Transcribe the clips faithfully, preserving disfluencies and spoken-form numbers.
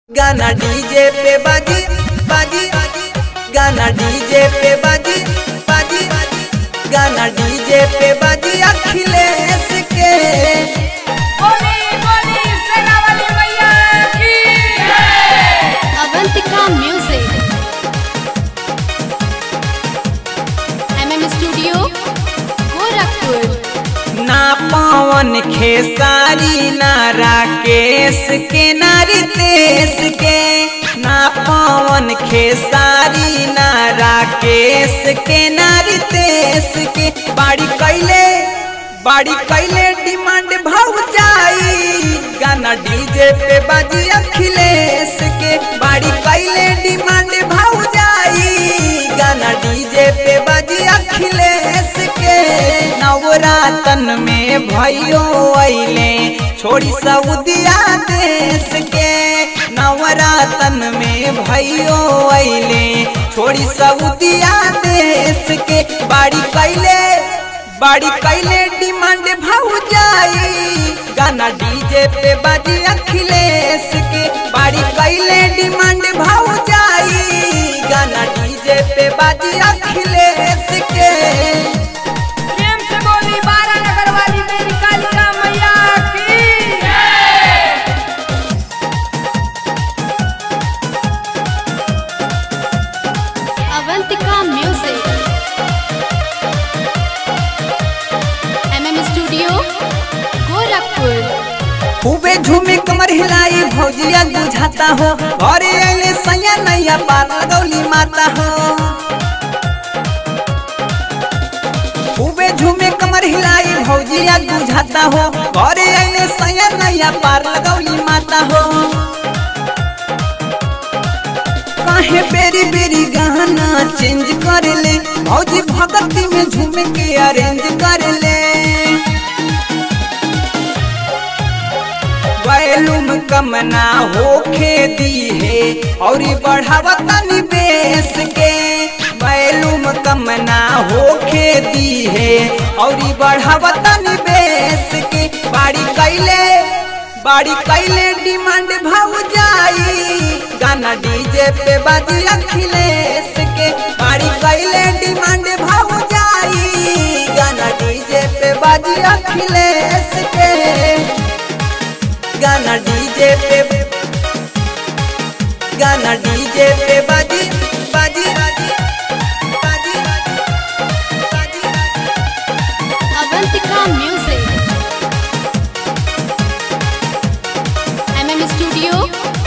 गाना डीजे पे बाजी बाजी गाना डीजे पे बाजी बाजी गाना डीजे पे बाजी अखिलेश के बोली बोली सेनावाली मैया की Avantika music MM studio Gorakhpur. ना पवन खेसारी ना राकेश के ना रितेश के ना पवन खेसारी ना राकेश के ना रितेश के बाड़ी कैले बाड़ी कैले डिमांड भाव जाई गाना डीजे पे बाजी अखिलेश के बाड़ी कैले डिमांड भाव जाई गाना डीजे पे बाजी अखिलेश के। नवरातन में भयो अइले छोड़ी सऊदिया देश के नवरातन में भयो अइले छोड़ी सऊदिया देश के बाड़ी कैले बाड़ी कैले डिमांड भाव जाई गाना डीजे पे बाजी अखिलेश के बाड़ी कैले डिमांड भाव जाई गाना डीजे पे बाजी अखिलेश के। प्रेम से बोली बारह नगर वाली मेरी कालिका मैया की Avantika music MM studio Gorakhpur. खूबे झूमे कमर हिलाई भौजिया बुझाता हो घरे अइले सैया नैया पार लगौली माता हो खूबे झूमे कमर हिलाई भौजिया बुझाता हो घरे अइले सैया नैया पार लगौली माता हो काहे बेरी बेरी गाना चेंज कर ले भौजी भगती में झूमे के अरेंज कर ले वैलूम कम ना होखे दी है और बढ़ावा तनी बेस के वैलूम कम ना होखे दी है और बढ़ावा तनी बेस के बाड़ी कैले बाड़ी कैले डिमांड भाव जाई गाना डीजे पे बाजी अखिलेश के बाड़ी कैले डिमांड भाव जाई गाना डीजे पे बाजी अखिलेश के गाना डीजे पे गाना डीजे पे बाजी बाजी बाजी बाजी Avantika music MM studio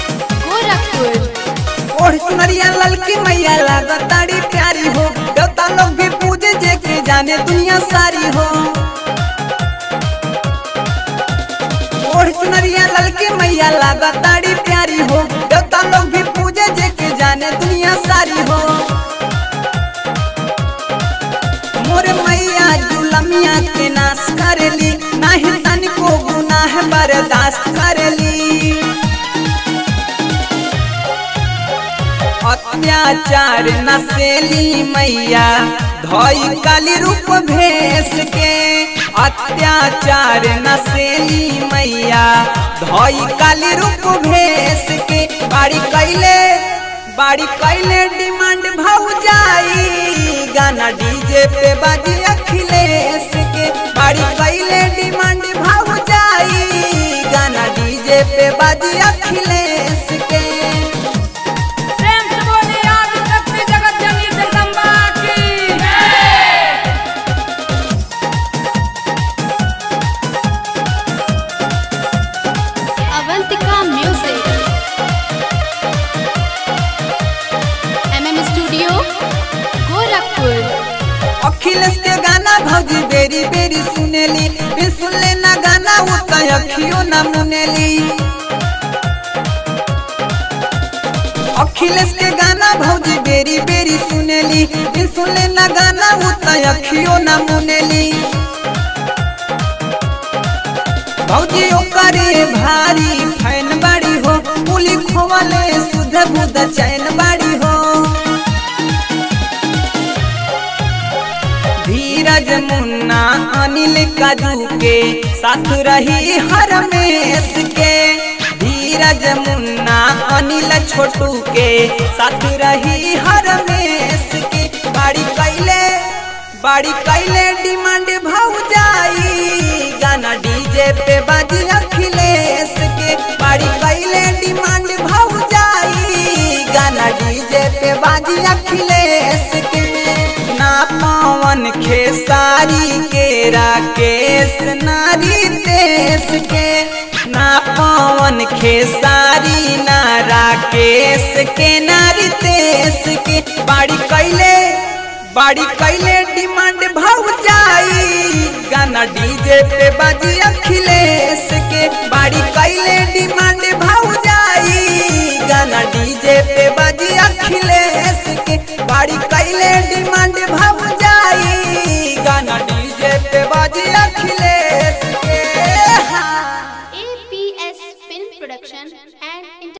Gorakhpur. ओढ़ सुनरिया ललकी मैया लागताड़ी प्यारी हो देवता लोग भी पूजे जे के जाने दुनिया सारी हो ओढ़ सुनरिया ललकी मैया लागताड़ी प्यारी हो देवता लोग भी पूजे जे के जाने दुनिया सारी हो मोरे मैया जुलमिया के नाश करेली नाही तनिको गुनाह बर्दाश्त करेली अत्याचार नसेली मैया धोई काली रूप भेस के अत्याचार नसेली मैया धोई काली रूप भेस के बाड़ी कैले बाड़ी कैले डिमांड भाव जाई गाना डीजे पे बाजी अखिलेश के बाड़ी कैले डिमांड भाव जाई गाना डीजे पे बाजी अखिलेश के। प्रेम से बोली आदि शक्ति जगत जननी जगदम्बा की Avantika music MM studio Gorakhpur. Akhilesh के गाना भौजी बेरी बेरी सुनेली बिन सुनले ना गाना उतना अखियों ना मुनेली अखिलेश के गाना भौजी बेरी बेरी सुनेली बिन सुनले ना गाना उतना अखियों ना मुनेली भौजी ओकरे भारी फैन बाड़ी हो पुली खोवले सुध बुध चैन बाड़ी हो धीरज मुन्ना अनिल काजू के साथ रही हरमेश के धीरज मुन्ना अनिल छोटू के साथ रही हरमेश के। बाड़ी कैले बाड़ी कैले डिमांड भौजाई गाना डीजे पे बाजी अखिलेश के। बाड़ी कैले डिमांड भौजाई गाना डीजे पे बाजी अखिलेश के। ना पवन खेसारी के राकेश नारी देश के। ना पवन खेसारी ना राकेश के नारी देश के। बाड़ी कैले बाड़ी कैले डिमांड भौजाई गाना डीजे पे बाजी अखिलेश के। बाड़ी कैले डिमांड भौजाई गाना डीजे पे बाजी अखिलेश के। बाड़ी कैले डिमांड भौजाई गाना डीजे पे बाजी अखिलेश के। A P S Film Production and